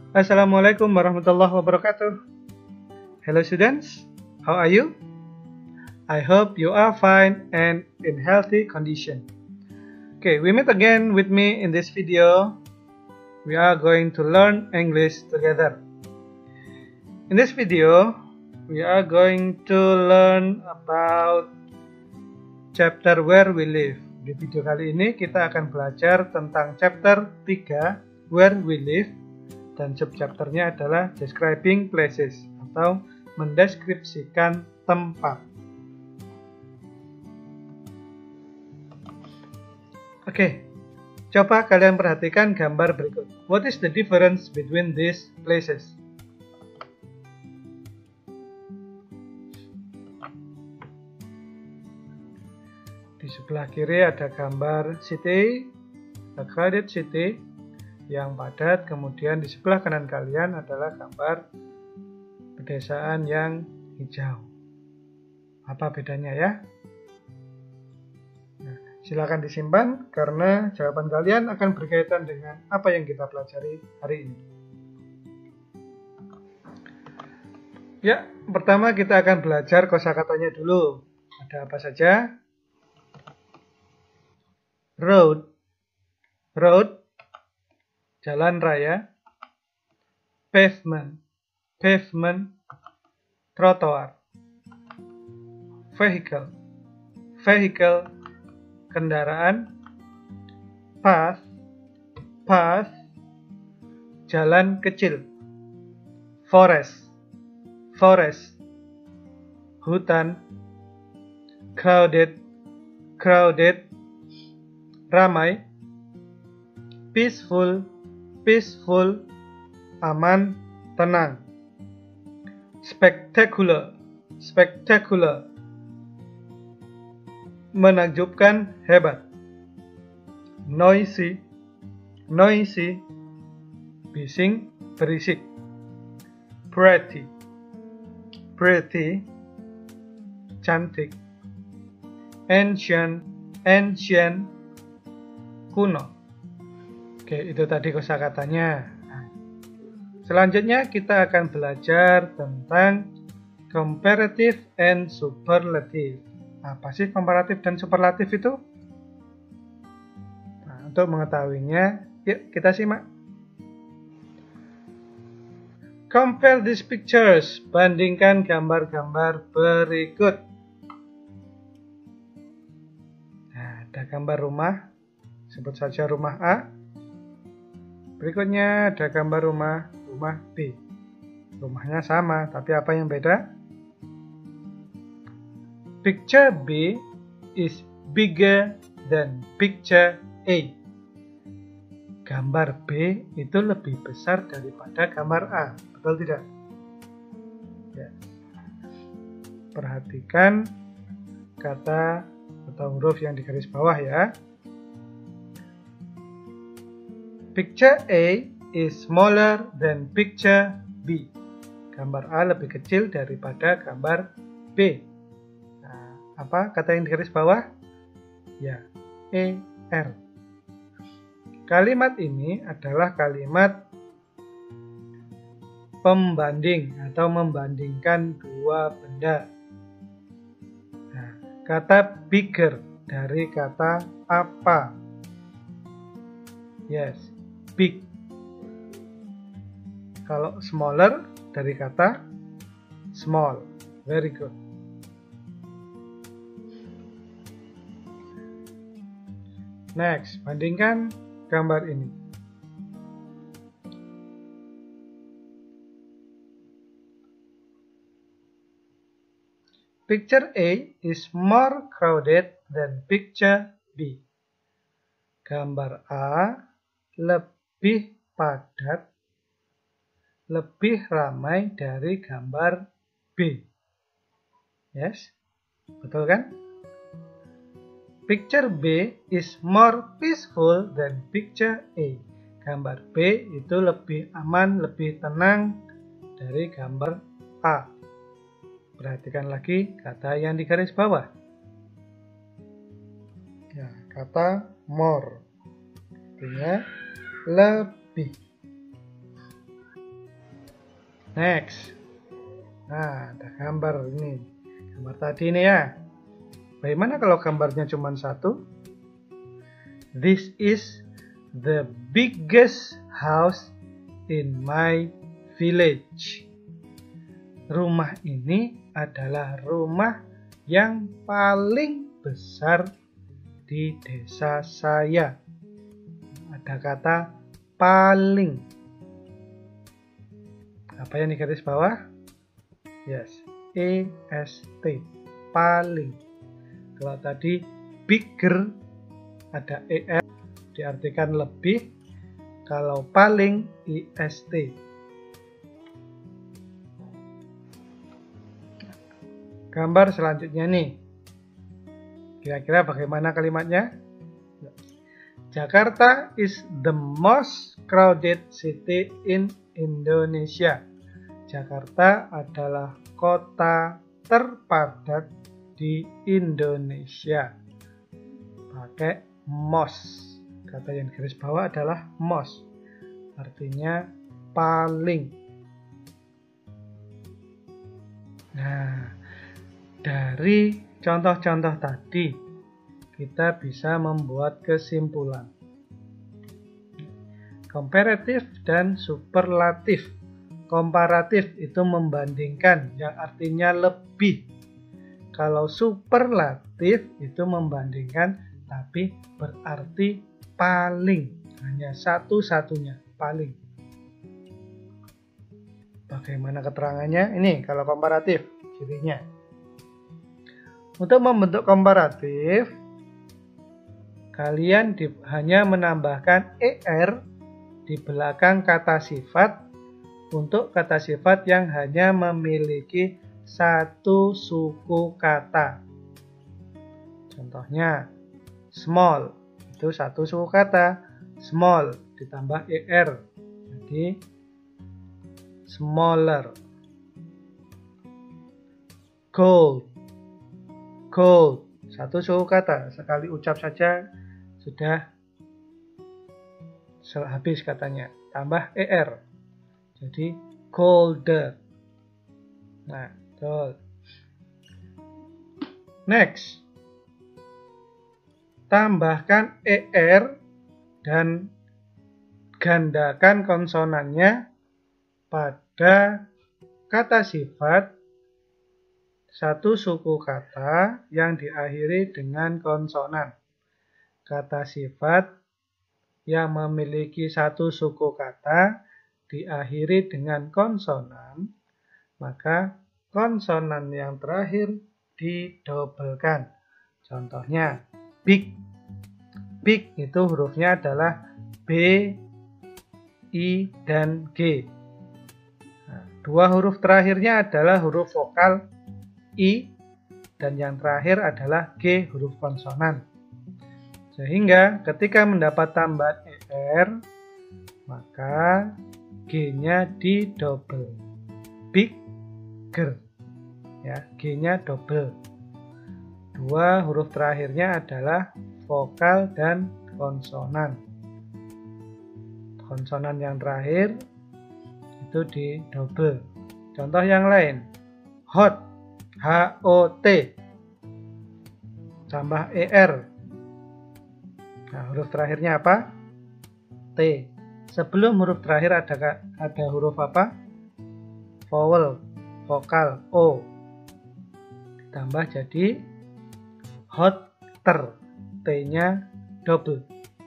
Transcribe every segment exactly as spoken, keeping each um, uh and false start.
Assalamualaikum warahmatullahi wabarakatuh. Hello students, how are you? I hope you are fine and in healthy condition. Okay, we meet again with me in this video. We are going to learn English together. In this video, we are going to learn about chapter Where We Live. Di video kali ini kita akan belajar tentang chapter tiga Where We Live, dan subchapternya adalah Describing Places atau mendeskripsikan tempat. Oke, coba kalian perhatikan gambar berikut. What is the difference between these places? Di sebelah kiri ada gambar city, a crowded city yang padat, kemudian di sebelah kanan kalian adalah gambar pedesaan yang hijau. Apa bedanya ya? Nah, silakan disimpan karena jawaban kalian akan berkaitan dengan apa yang kita pelajari hari ini. Ya, pertama kita akan belajar kosakatanya dulu. Ada apa saja? Road, road, jalan raya. Pavement, pavement, trotoar. Vehicle, vehicle, kendaraan. Path, path, jalan kecil. Forest, forest, hutan. Crowded, crowded, ramai. Peaceful, peaceful, aman, tenang. Spectacular, spectacular, menakjubkan, hebat. Noisy, noisy, bising, berisik. Pretty, pretty, cantik. Ancient, ancient, kuno. Oke, itu tadi kosakatanya. Nah, selanjutnya kita akan belajar tentang comparative and superlative. Apa sih komparatif dan superlatif itu? Nah, untuk mengetahuinya, yuk kita simak. Compare these pictures. Bandingkan gambar-gambar berikut. Nah, ada gambar rumah. Sebut saja rumah A. Berikutnya ada gambar rumah, rumah B. Rumahnya sama, tapi apa yang beda? Picture B is bigger than picture A. Gambar B itu lebih besar daripada gambar A, betul tidak? Ya. Perhatikan kata atau huruf yang di garis bawah ya. Picture A is smaller than picture B. Gambar A lebih kecil daripada gambar B. Nah, apa kata yang di garis bawah? Ya, E R. Kalimat ini adalah kalimat pembanding atau membandingkan dua benda. Nah, kata bigger dari kata apa? Yes, big. Kalau smaller dari kata small. Very good. Next, bandingkan gambar ini. Picture A is more crowded than picture B. Gambar A lebih padat, lebih ramai dari gambar B. Yes, betul kan? Picture B is more peaceful than picture A. Gambar B itu lebih aman, lebih tenang dari gambar A. Perhatikan lagi kata yang di garis bawah. Ya, kata more. Artinya lebih. Next. Nah, ada gambar ini. Gambar tadi ini ya. Bagaimana kalau gambarnya cuma satu? This is the biggest house in my village. Rumah ini adalah rumah yang paling besar di desa saya. Ada kata paling. Apa yang digaris bawah? Yes, E S T, paling. Kalau tadi bigger ada E R diartikan lebih. Kalau paling I S T. Gambar selanjutnya nih. Kira-kira bagaimana kalimatnya? Jakarta is the most crowded city in Indonesia. Jakarta adalah kota terpadat di Indonesia. Pakai most. Kata yang garis bawah adalah most. Artinya paling. Nah, dari contoh-contoh tadi kita bisa membuat kesimpulan. Komparatif dan superlatif. Komparatif itu membandingkan, yang artinya lebih. Kalau superlatif itu membandingkan, tapi berarti paling. Hanya satu-satunya, paling. Bagaimana keterangannya? Ini kalau komparatif, cirinya. Untuk membentuk komparatif, kalian di, hanya menambahkan er di belakang kata sifat untuk kata sifat yang hanya memiliki satu suku kata. Contohnya, small itu satu suku kata, small ditambah er, jadi smaller. Gold, gold, satu suku kata, sekali ucap saja sudah habis katanya, tambah er, jadi colder. Nah, gold. Next, tambahkan er dan gandakan konsonannya pada kata sifat satu suku kata yang diakhiri dengan konsonan. Kata sifat yang memiliki satu suku kata diakhiri dengan konsonan, maka konsonan yang terakhir didobelkan. Contohnya, big. Big itu hurufnya adalah B, I, dan G. Nah, dua huruf terakhirnya adalah huruf vokal I, dan yang terakhir adalah G, huruf konsonan. Sehingga ketika mendapat tambahan er, maka G-nya didobel. Bigger. Ya, G-nya double. Dua huruf terakhirnya adalah vokal dan konsonan. Konsonan yang terakhir itu didobel. Contoh yang lain. Hot. H O T. Tambah er. Nah, huruf terakhirnya apa? T. Sebelum huruf terakhir ada ada huruf apa? Vowel, vokal O. Ditambah jadi hotter. T-nya double.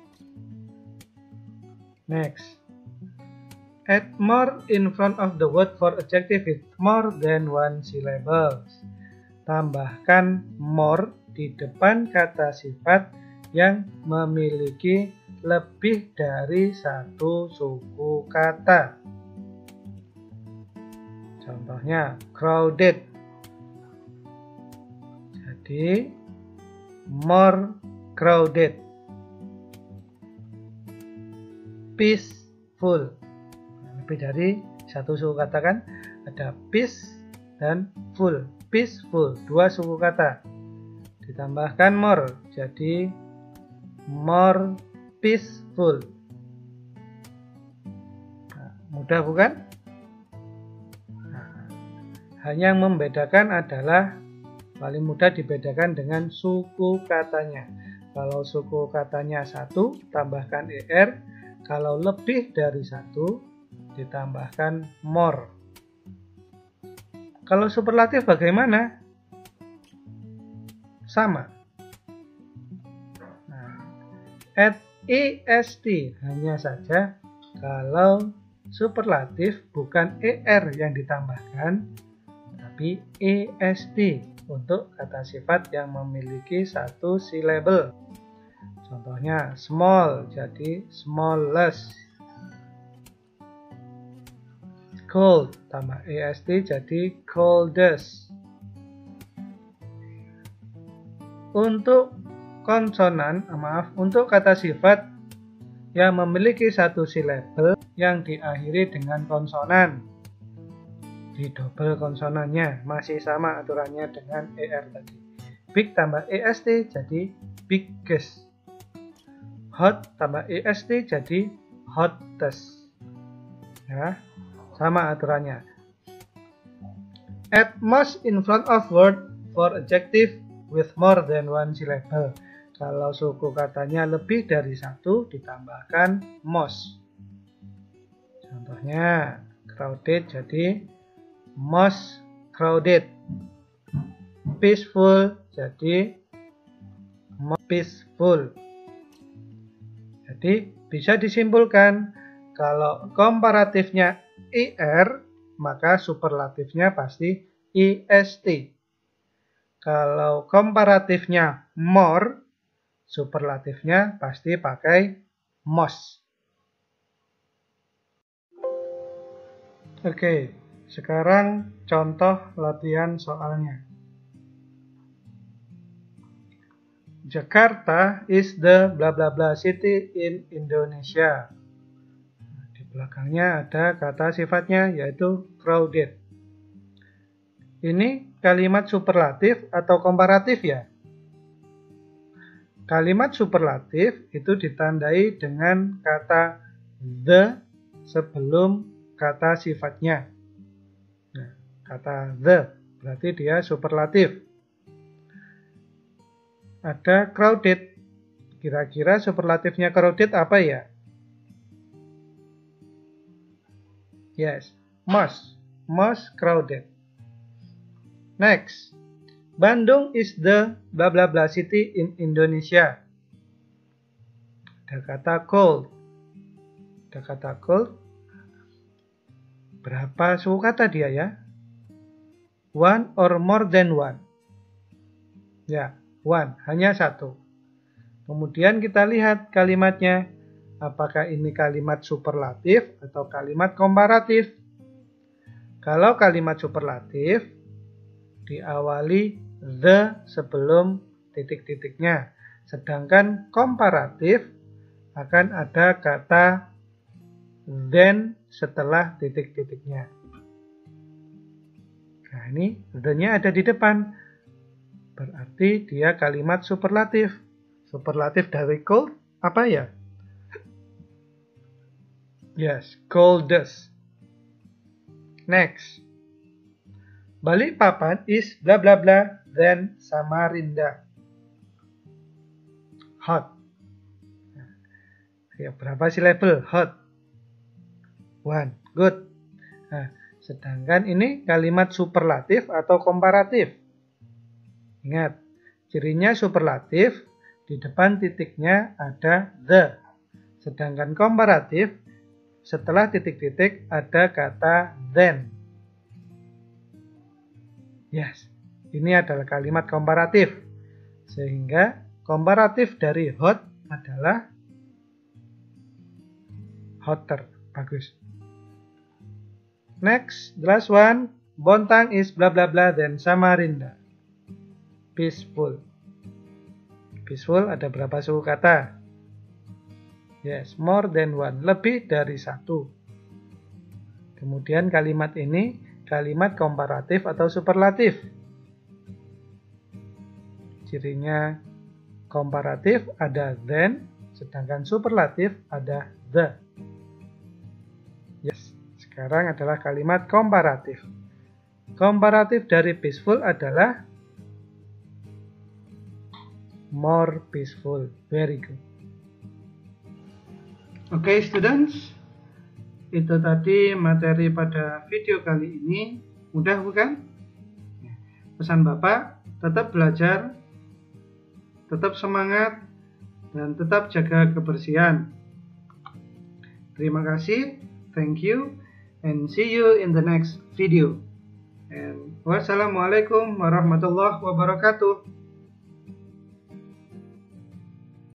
Next. Add more in front of the word for adjective with more than one syllables. Tambahkan more di depan kata sifat yang memiliki lebih dari satu suku kata. Contohnya, crowded. Jadi, more crowded. Peaceful. Lebih dari satu suku kata kan? Ada peace dan full. Peaceful, dua suku kata. Ditambahkan more, jadi more peaceful. Nah, mudah bukan? Hanya yang membedakan adalah paling mudah dibedakan dengan suku katanya. Kalau suku katanya satu, tambahkan er. Kalau lebih dari satu, ditambahkan more. Kalau superlatif bagaimana? Sama. Nah, add est hanya saja kalau superlatif bukan er yang ditambahkan, tapi est untuk kata sifat yang memiliki satu syllable. Contohnya small jadi smallest, cold tambah est jadi coldest. Untuk konsonan, maaf, untuk kata sifat yang memiliki satu syllable yang diakhiri dengan konsonan, di double konsonannya masih sama aturannya dengan er tadi. Big tambah est jadi biggest. Hot tambah est jadi hottest. Ya, sama aturannya. Add most in front of word for adjective with more than one syllable. Kalau suku katanya lebih dari satu, ditambahkan most. Contohnya crowded jadi most crowded. Peaceful jadi most peaceful. Jadi bisa disimpulkan kalau komparatifnya er, maka superlatifnya pasti est. Kalau komparatifnya more, superlatifnya pasti pakai most. Oke, sekarang contoh latihan soalnya. Jakarta is the bla bla bla city in Indonesia. Di belakangnya ada kata sifatnya yaitu crowded. Ini kalimat superlatif atau komparatif ya? Kalimat superlatif itu ditandai dengan kata the sebelum kata sifatnya. Nah, kata the berarti dia superlatif. Ada crowded. Kira-kira superlatifnya crowded apa ya? Yes, most. Most crowded. Next, Bandung is the bla bla bla city in Indonesia. Ada kata cold. Ada kata cold. Berapa suku kata dia ya? One or more than one. Ya, one, hanya satu. Kemudian kita lihat kalimatnya. Apakah ini kalimat superlatif atau kalimat komparatif? Kalau kalimat superlatif, diawali the sebelum titik-titiknya. Sedangkan komparatif akan ada kata then setelah titik-titiknya. Nah ini the-nya ada di depan. Berarti dia kalimat superlatif. Superlatif dari cold apa ya? Yes, coldest. Next. Balikpapan is bla bla bla then Samarinda. Hot. Ya, berapa syllable? Hot. One. Good. Nah, sedangkan ini kalimat superlatif atau komparatif. Ingat, cirinya superlatif di depan titiknya ada the. Sedangkan komparatif setelah titik-titik ada kata then. Yes, ini adalah kalimat komparatif. Sehingga komparatif dari hot adalah hotter. Bagus. Next, the last one. Bontang is bla bla bla then Samarinda. Peaceful. Peaceful ada berapa suku kata? Yes, more than one. Lebih dari satu. Kemudian kalimat ini kalimat komparatif atau superlatif. Cirinya komparatif ada then, sedangkan superlatif ada the. Yes, sekarang adalah kalimat komparatif. Komparatif dari peaceful adalah more peaceful. Very good. Oke, okay, students. Itu tadi materi pada video kali ini. Mudah bukan? Pesan Bapak, tetap belajar, tetap semangat, dan tetap jaga kebersihan. Terima kasih. Thank you. And see you in the next video. And wassalamualaikum warahmatullahi wabarakatuh.